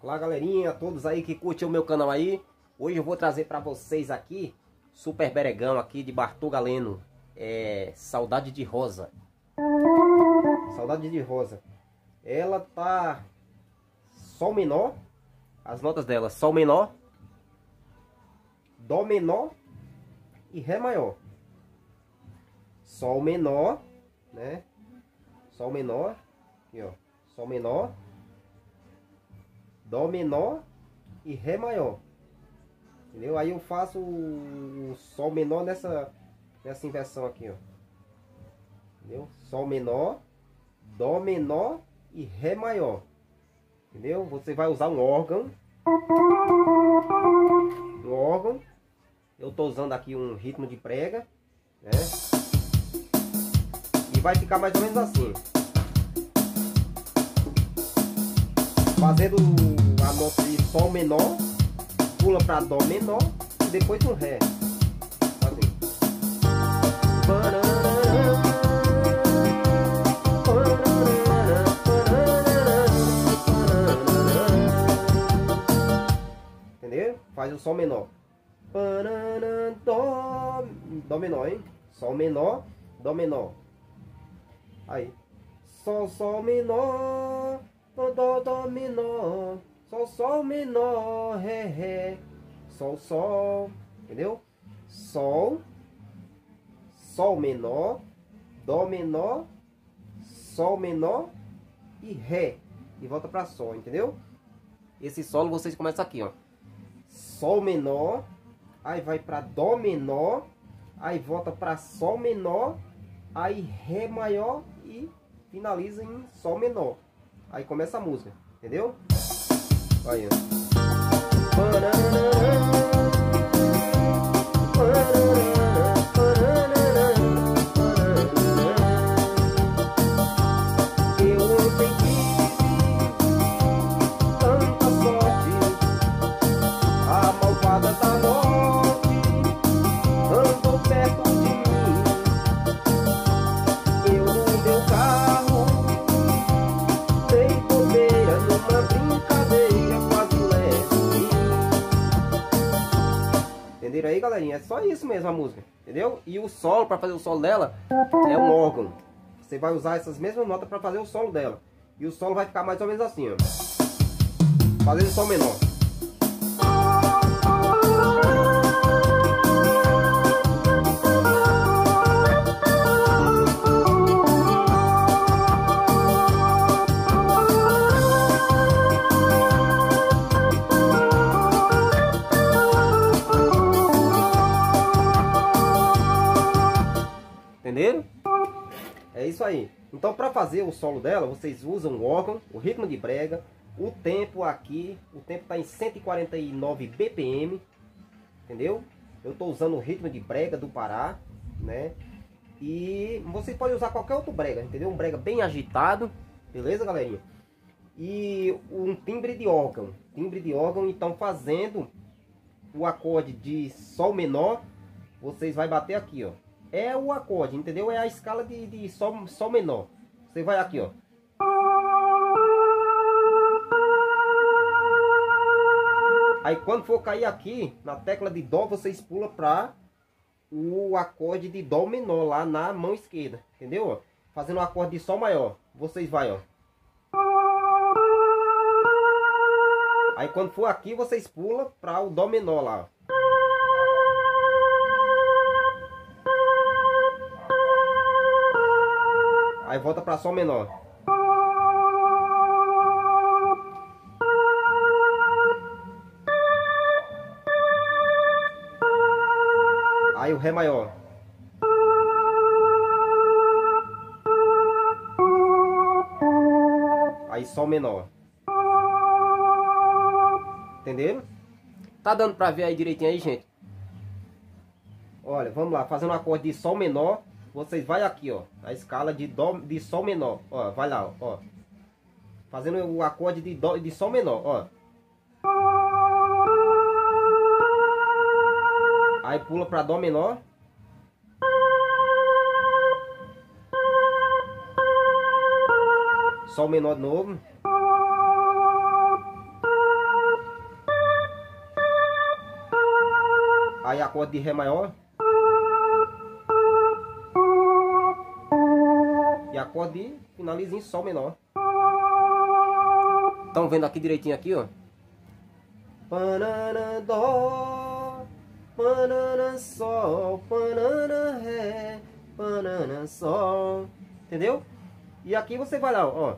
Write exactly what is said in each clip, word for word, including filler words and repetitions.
Olá galerinha, todos aí que curtem o meu canal aí. Hoje eu vou trazer para vocês aqui Super Beregão aqui de Bartol Galeno. É Saudade de Rosa. Saudade de Rosa. Ela tá Sol menor. As notas dela: Sol menor, Dó menor e Ré maior. Sol menor, né? Sol menor, aqui ó, Sol menor, Dó menor e Ré maior. Entendeu? Aí eu faço o Sol menor nessa, nessa inversão aqui, ó. Entendeu? Sol menor, Dó menor e Ré maior. Entendeu? Você vai usar um órgão. Um órgão. Eu tô usando aqui um ritmo de prega, né? E vai ficar mais ou menos assim. Fazendo a nota de Sol menor, pula para Dó menor e depois um Ré. Assim. Entendeu? Faz o Sol menor. Dó, Dó menor, hein? Sol menor, Dó menor. Aí. Sol, Sol menor. Dó, dó, dó menor, Sol, Sol menor, Ré, Ré, Sol, Sol, entendeu? Sol, Sol menor, Dó menor, Sol menor e Ré. E volta para Sol, entendeu? Esse solo vocês começam aqui, ó. Sol menor, aí vai para Dó menor, aí volta para Sol menor, aí Ré maior e finaliza em Sol menor. Aí começa a música, entendeu? Aí, eu ontem tive tanta sorte, a malvada da morte andou perto de mim. Eu no meu carro dei bobeira numa brincadeira quase leve. Entenderam aí, galerinha? É só isso mesmo a música, entendeu? E o solo, para fazer o solo dela, é um órgão. Você vai usar essas mesmas notas para fazer o solo dela. E o solo vai ficar mais ou menos assim, ó. Fazendo Sol menor. Entenderam? É isso aí. Então, para fazer o solo dela, vocês usam o órgão, o ritmo de brega, o tempo aqui, o tempo está em cento e quarenta e nove B P M, entendeu? Eu estou usando o ritmo de brega do Pará, né? E vocês podem usar qualquer outro brega, entendeu? Um brega bem agitado, beleza, galerinha? E um timbre de órgão, timbre de órgão, então fazendo o acorde de Sol menor, vocês vai bater aqui, ó. É o acorde, entendeu? É a escala de, de sol, sol menor. Você vai aqui, ó. Aí quando for cair aqui, na tecla de Dó, vocês pulam para o acorde de Dó menor, lá na mão esquerda. Entendeu? Fazendo o acorde de Sol maior. Vocês vai, ó. Aí quando for aqui, vocês pulam para o Dó menor lá, ó. Aí volta para Sol menor. Aí o Ré maior. Aí Sol menor. Entenderam? Tá dando pra ver aí direitinho aí, gente? Olha, vamos lá. Fazendo um acorde de Sol menor. Vocês vai aqui, ó, a escala de Dó, de Sol menor, ó, vai lá, ó, fazendo o acorde de Dó, de Sol menor, ó. Aí pula para Dó menor. Sol menor de novo. Aí acorde de Ré maior. E acorde de finalizinho em Sol menor. Estão vendo aqui direitinho aqui, ó. Panana, Dó, panana, Sol, panana, Ré, panana, Sol. Entendeu? E aqui você vai lá, ó.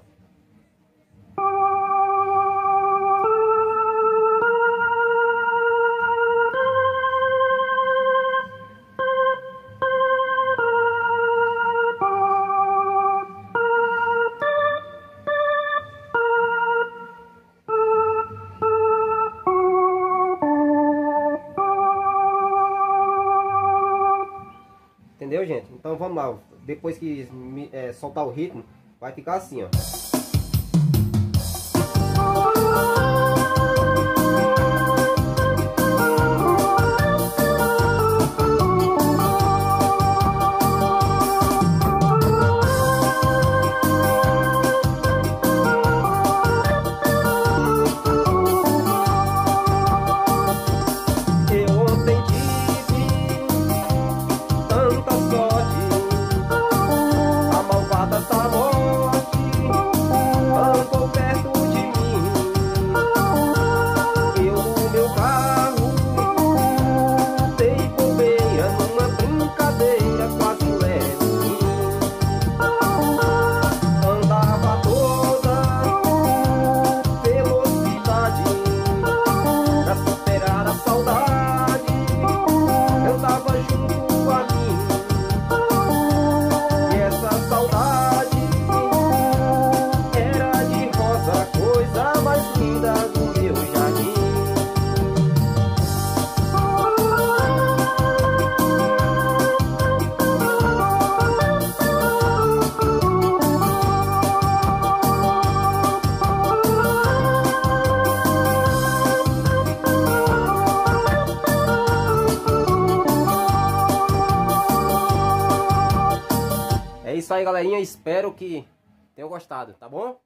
Entendeu, gente? Então vamos lá. Depois que é, soltar o ritmo, vai ficar assim, ó. É isso aí, galerinha. Espero que tenham gostado, tá bom?